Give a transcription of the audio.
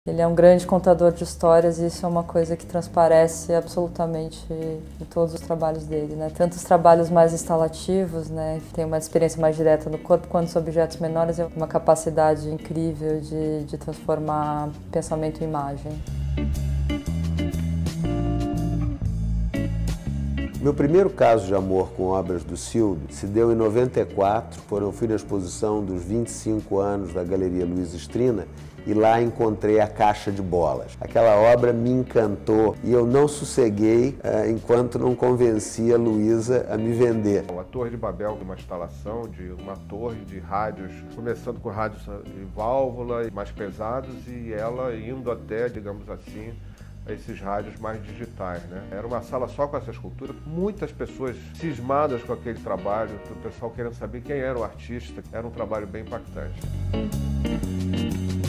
Ele é um grande contador de histórias e isso é uma coisa que transparece absolutamente em todos os trabalhos dele, né? Tanto os trabalhos mais instalativos, né, que tem uma experiência mais direta no corpo, quanto os objetos menores, é uma capacidade incrível de transformar pensamento em imagem. Meu primeiro caso de amor com obras do Cildo se deu em 94, quando eu fui na exposição dos 25 anos da Galeria Luiz Strina e lá encontrei a Caixa de Bolas. Aquela obra me encantou e eu não sosseguei enquanto não convenci a Luísa a me vender. A Torre de Babel, uma instalação de uma torre de rádios, começando com rádios de válvula mais pesados e ela indo até, digamos assim, esses rádios mais digitais, né? Era uma sala só com essa escultura, muitas pessoas cismadas com aquele trabalho, o pessoal querendo saber quem era o artista, era um trabalho bem impactante.